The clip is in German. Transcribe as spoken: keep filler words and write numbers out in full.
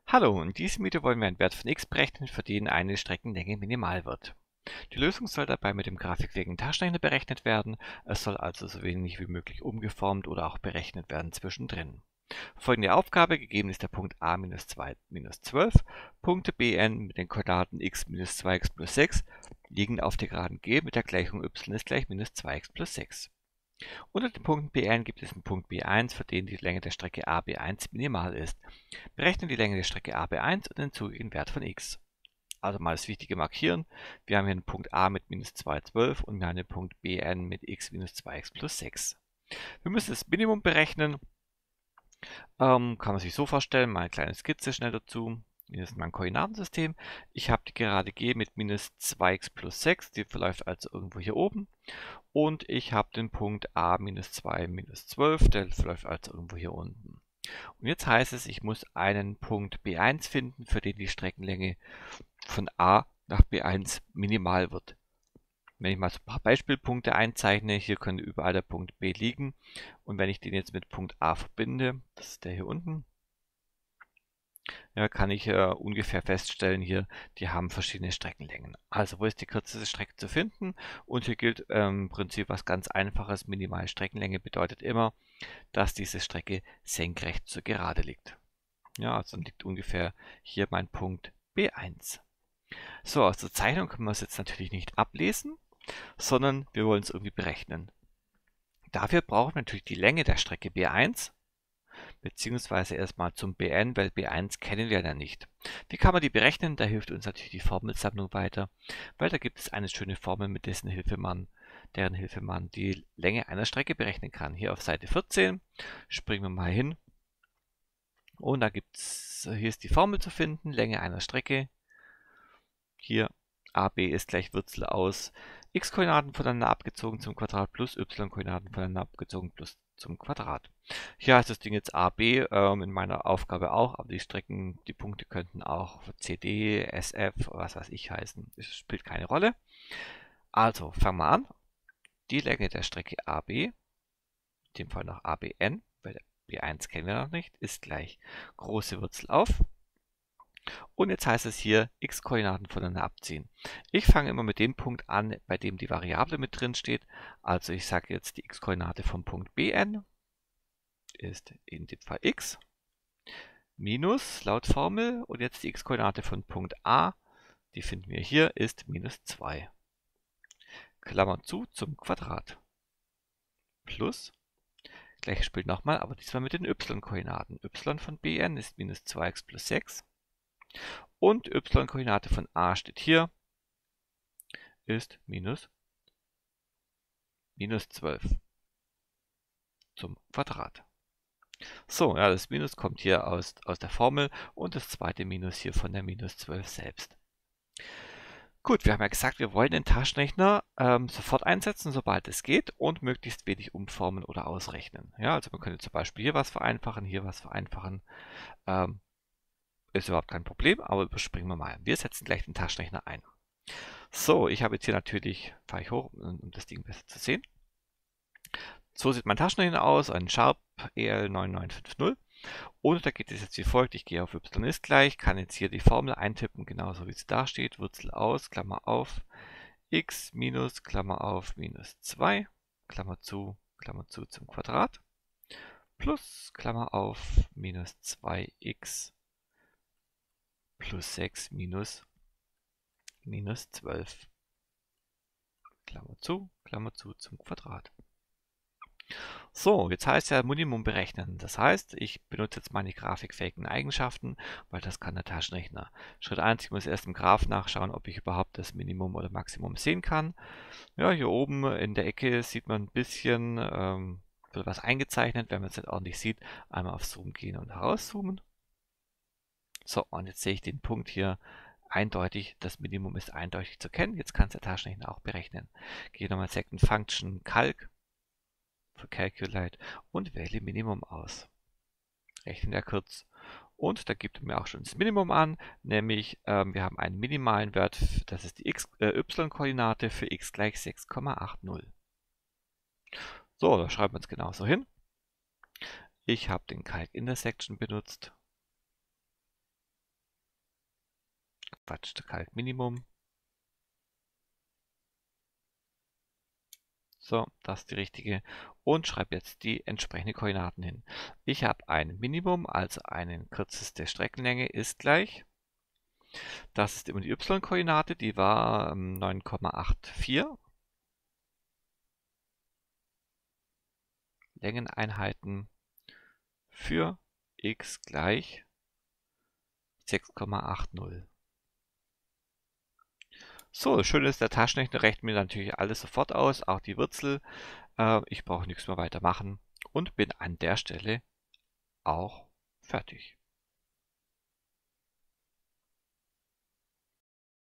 Hallo, in diesem Video wollen wir einen Wert von x berechnen, für den eine Streckenlänge minimal wird. Die Lösung soll dabei mit dem Grafikweg im Taschenrechner berechnet werden. Es soll also so wenig wie möglich umgeformt oder auch berechnet werden zwischendrin. Folgende Aufgabe: gegeben ist der Punkt a minus zwei minus zwölf, Punkte Bn mit den Koordinaten x minus zwei x plus sechs liegen auf der Geraden G mit der Gleichung y ist gleich minus zwei x plus sechs. Unter den Punkten Bn gibt es einen Punkt B eins, für den die Länge der Strecke A B eins minimal ist. Berechnen die Länge der Strecke A B eins und den zugehörigen Wert von x. Also mal das Wichtige markieren. Wir haben hier einen Punkt A mit minus zwei Komma zwölf und wir haben den Punkt Bn mit x minus zwei x plus sechs. Wir müssen das Minimum berechnen. Ähm, kann man sich so vorstellen, mal eine kleine Skizze schnell dazu. Hier ist mein Koordinatensystem. Ich habe die Gerade G mit minus zwei x plus sechs, die verläuft also irgendwo hier oben. Und ich habe den Punkt A minus zwei minus zwölf, der verläuft also irgendwo hier unten. Und jetzt heißt es, ich muss einen Punkt B eins finden, für den die Streckenlänge von A nach B eins minimal wird. Wenn ich mal so ein paar Beispielpunkte einzeichne, hier könnte überall der Punkt B liegen. Und wenn ich den jetzt mit Punkt A verbinde, das ist der hier unten, ja, kann ich äh, ungefähr feststellen, hier, die haben verschiedene Streckenlängen. Also, wo ist die kürzeste Strecke zu finden? Und hier gilt ähm, im Prinzip was ganz Einfaches. Minimale Streckenlänge bedeutet immer, dass diese Strecke senkrecht zur Gerade liegt. Ja, also dann liegt ungefähr hier mein Punkt B eins. So, aus der Zeichnung können wir es jetzt natürlich nicht ablesen, sondern wir wollen es irgendwie berechnen. Dafür brauchen wir natürlich die Länge der Strecke B eins, beziehungsweise erstmal zum Bn, weil B eins kennen wir ja nicht. Wie kann man die berechnen? Da hilft uns natürlich die Formelsammlung weiter, weil da gibt es eine schöne Formel, mit dessen Hilfe man, deren Hilfe man die Länge einer Strecke berechnen kann. Hier auf Seite vierzehn springen wir mal hin. Und da gibt's, hier ist die Formel zu finden, Länge einer Strecke. Hier A B ist gleich Wurzel aus x-Koordinaten voneinander abgezogen zum Quadrat plus y-Koordinaten voneinander abgezogen plus zum Quadrat. Hier heißt das Ding jetzt A B, ähm, in meiner Aufgabe auch, aber die Strecken, die Punkte könnten auch C D, S F, was weiß ich heißen. Das spielt keine Rolle. Also fangen wir an. Die Länge der Strecke A B, in dem Fall noch A B N, weil der B eins kennen wir noch nicht, ist gleich große Wurzel auf. Und jetzt heißt es hier x-Koordinaten voneinander abziehen. Ich fange immer mit dem Punkt an, bei dem die Variable mit drin steht. Also ich sage jetzt, die x-Koordinate vom Punkt Bn ist in dem Fall x minus laut Formel und jetzt die x-Koordinate von Punkt A, die finden wir hier, ist minus zwei. Klammer zu zum Quadrat. Plus, gleiches Spiel nochmal, aber diesmal mit den y-Koordinaten. Y von Bn ist minus zwei x plus sechs. Und y-Koordinate von A steht hier, ist minus, minus zwölf zum Quadrat. So, ja, das Minus kommt hier aus, aus der Formel und das zweite Minus hier von der minus zwölf selbst. Gut, wir haben ja gesagt, wir wollen den Taschenrechner ähm, sofort einsetzen, sobald es geht und möglichst wenig umformen oder ausrechnen. Ja, also man könnte zum Beispiel hier was vereinfachen, hier was vereinfachen. Ähm, ist überhaupt kein Problem, aber überspringen wir mal. Wir setzen gleich den Taschenrechner ein. So, ich habe jetzt hier natürlich, fahre ich hoch, um das Ding besser zu sehen. So sieht mein Taschenrechner aus, ein Sharp E L neun neun fünf null. Und da geht es jetzt wie folgt. Ich gehe auf y ist gleich, kann jetzt hier die Formel eintippen, genauso wie sie da steht. Wurzel aus, Klammer auf, x minus, Klammer auf, minus zwei, Klammer zu, Klammer zu zum Quadrat, plus, Klammer auf, minus zwei x plus sechs minus, minus zwölf, Klammer zu, Klammer zu zum Quadrat. So, jetzt heißt ja Minimum berechnen. Das heißt, ich benutze jetzt meine grafikfähigen Eigenschaften, weil das kann der Taschenrechner. Schritt eins, ich muss erst im Graph nachschauen, ob ich überhaupt das Minimum oder Maximum sehen kann. Ja, hier oben in der Ecke sieht man ein bisschen, ähm, wird was eingezeichnet. Wenn man es nicht ordentlich sieht, einmal auf Zoom gehen und herauszoomen. So, und jetzt sehe ich den Punkt hier eindeutig. Das Minimum ist eindeutig zu kennen. Jetzt kann es der Taschenrechner auch berechnen. Gehe nochmal Second Function Calc für Calculate und wähle Minimum aus. Rechnen er kurz. Und da gibt er mir auch schon das Minimum an, nämlich ähm, wir haben einen minimalen Wert, das ist die äh, y-Koordinate für x gleich sechs Komma achtzig. So, da schreiben wir es genauso hin. Ich habe den Calc Intersection benutzt. Quatsch, kalt Minimum. So, das ist die richtige. Und schreibe jetzt die entsprechenden Koordinaten hin. Ich habe ein Minimum, also eine kürzeste Streckenlänge ist gleich. Das ist immer die y-Koordinate, die war ähm, neun Komma vierundachtzig. Längeneinheiten für x gleich sechs Komma achtzig. So, das Schöne ist, der Taschenrechner rechnet mir natürlich alles sofort aus, auch die Wurzel. Äh, ich brauche nichts mehr weitermachen und bin an der Stelle auch fertig.